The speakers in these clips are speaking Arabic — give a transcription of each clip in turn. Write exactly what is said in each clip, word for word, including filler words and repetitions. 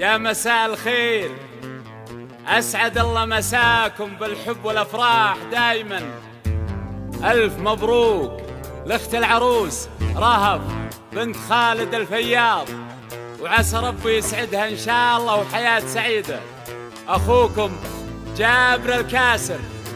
يا مساء الخير، أسعد الله مساكم بالحب والأفراح دايما. ألف مبروك لأخت العروس رهف بنت خالد الفياض، وعسى ربي يسعدها إن شاء الله وحياة سعيدة. أخوكم جابر الكاسر.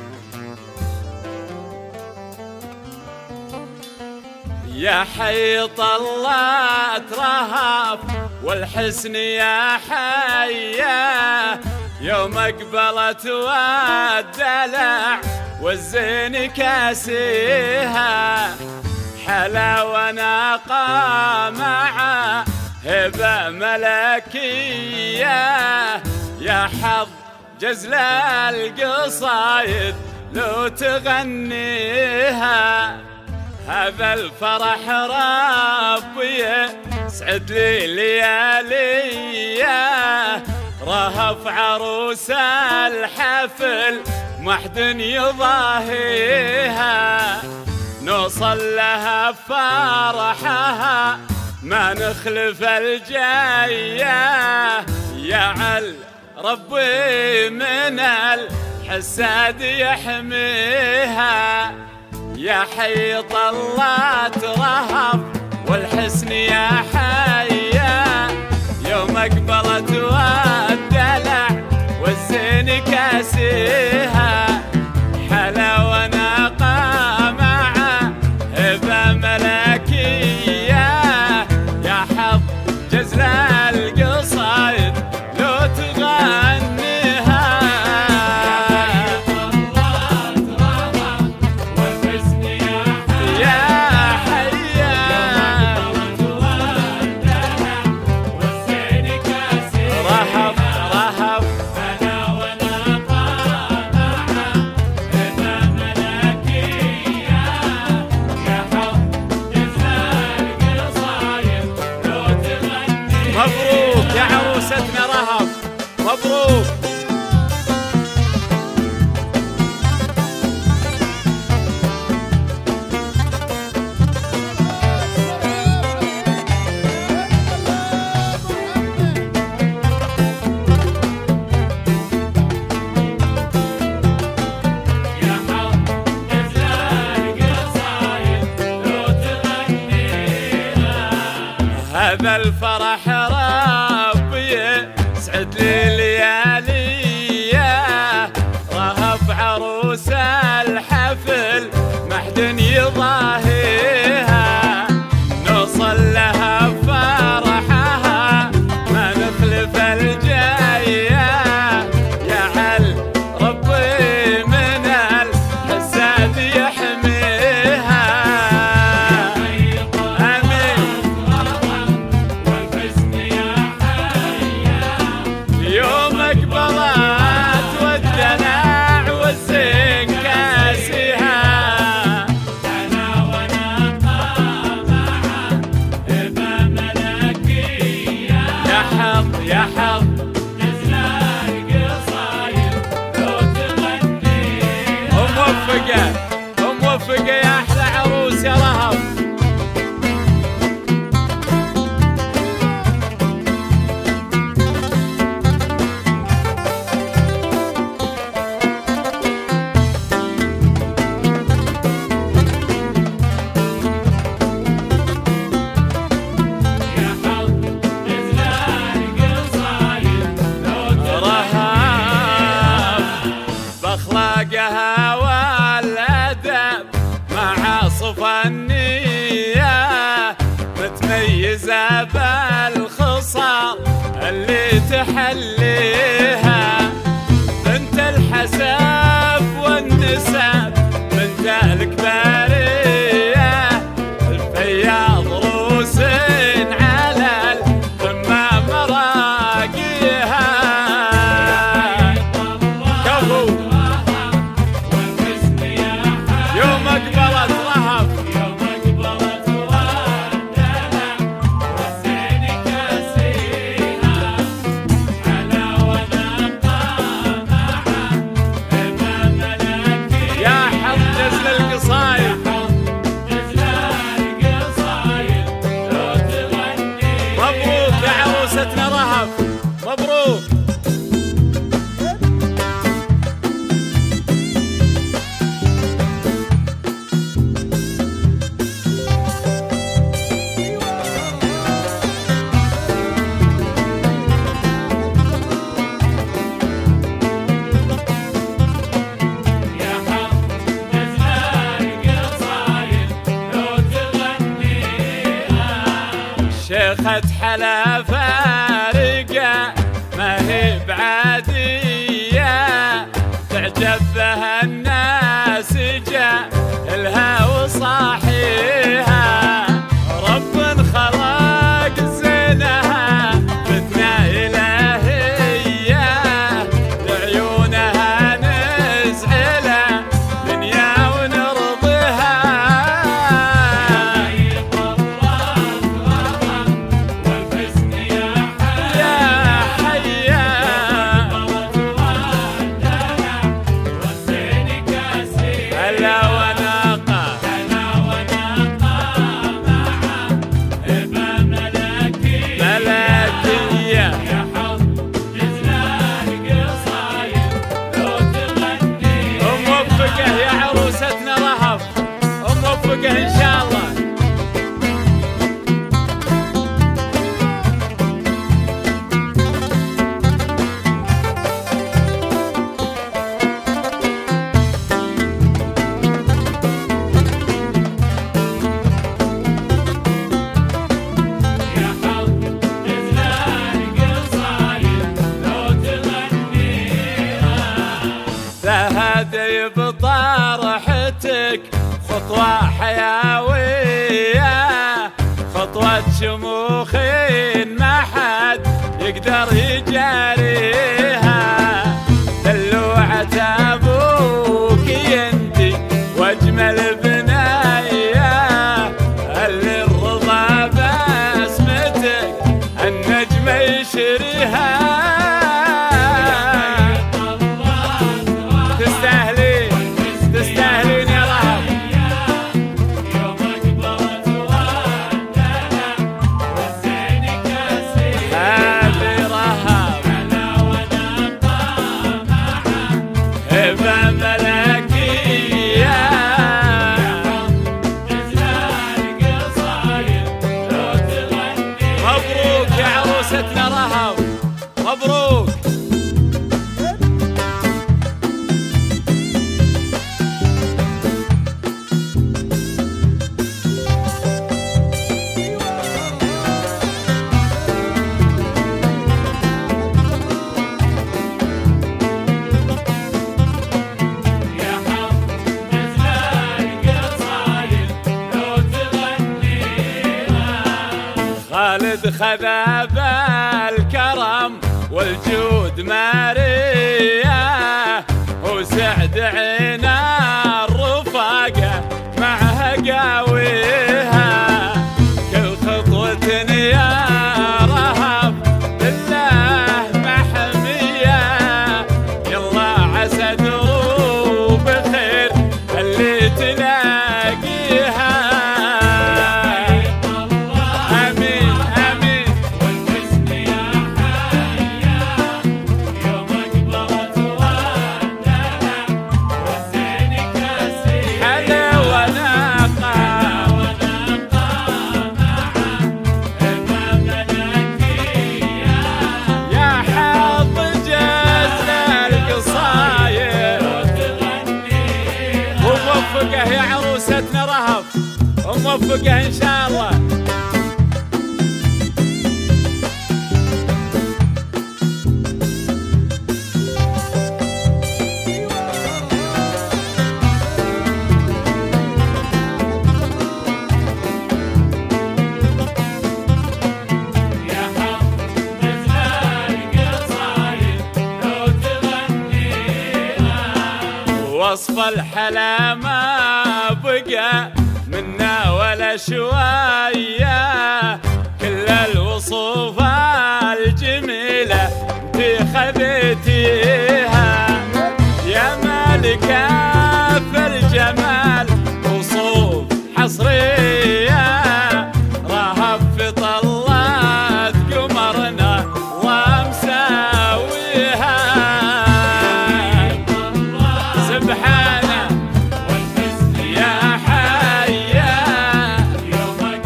يا حي طلعت رهف والحسن يا حيا، يوم اقبلت والدلع والزين كاسيها، حلا وناقة مع هبة ملكية، يا حظ جزل القصايد لو تغنيها. هذا الفرح ربي يسعد لي لياليه، رهف عروس الحفل ما حد يضاهيها، نوصل لها فرحها ما نخلف الجايه، يا عل ربي من الحساد يحميها. يا حي طلعت رهف والحسن يا حيا، يوم اقبلت والدلع والزين كاسيها، حلا وناقة مع هبة ملكية، يا حظ جزل القصايد لو تغنيها. مبروك يا عروستنا رهف، مبروك. هذا الفرح ربي يسعد لي لياليه، رهف عروس الحفل ما حد يضاهيها، نوصل لها فرحها ما نخلف الجايه، يا عل ربي من الحساد يحميها. يوم اقبلت والدلع والزين كاسيها، حلا وناقة مع هبة ملكية، يا حظ يا حظ جزل القصايد لو تغنيها. وموفقة وموفقة يا أحلى عروس يا رهف. بأخلاقها والأدب مع صفا النية، متميزة بالخصال اللي تحليها، بنت الحسب والنسب بنت الكبارية، الفياض روس على القمة مراقيها. يوم اقبلت رهف يوم اقبلت والدلع والزين كاسيها، حلا وناقة مع هبة ملكية، يا حظ جزل القصايد جزل القصايد لو تغنيها. مبروك يا عروستنا رهف، مبروك. شيخة حلا فارقة ما هي بعادية، تعجب بها الناس جاء الها وصاحيها. رب خلق زينها فتنة إلهية، لعيونها نزعلها دنيا ونرضيها. إن شاء الله. تهدي بطرحتك خطوة حيوية، خطوة شموخ ما حد يقدر يجاريها. دلوعة أبوك ينتي واجمل بناية، اللي الرضا بسمتك النجم يشريها. تستاهلين تستاهلين يا رهب. مبروك يا عروستنا رهب، مبروك. خالد خذا بالكرم والجود ماريا، وسعد عينا الرفاقة معها قاويها. كل خطوة يا رهب بالله محمية، يلا عسى دروب خير اللي تلاقيها. موفقة يا عروستنا رهب، وموفقة إن شاء الله. وصف الحلا ما بقى منا ولا شوية، كل الوصوف الجميلة انتي خذيتيها. يا مالكة في الجمال وصوف حصرية، رهب في طلات قمرنا ومساويها. سبحانه يا حيا يومك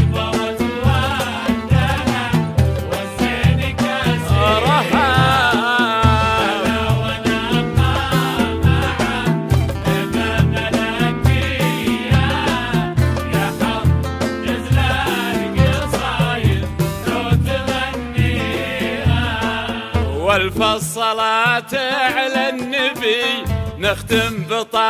ألف الصلاة على النبي نختم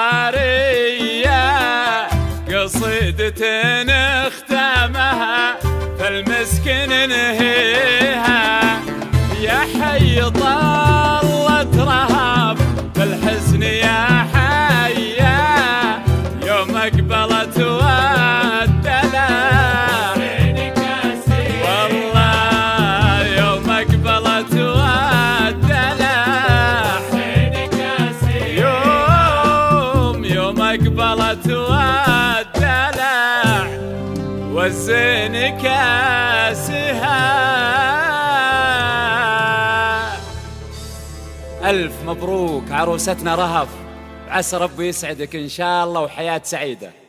بطارية قصيدة نختمها فالمسك ننهيها يا حي طلت رهاب بالحزن يا حيا يوم أقبلت والدلع والله يوم أقبلت والدلع يوم يوم أقبلت والدلع والزين كاسها. ألف مبروك عروستنا رهف، عسى ربي يسعدك إن شاء الله وحياة سعيدة.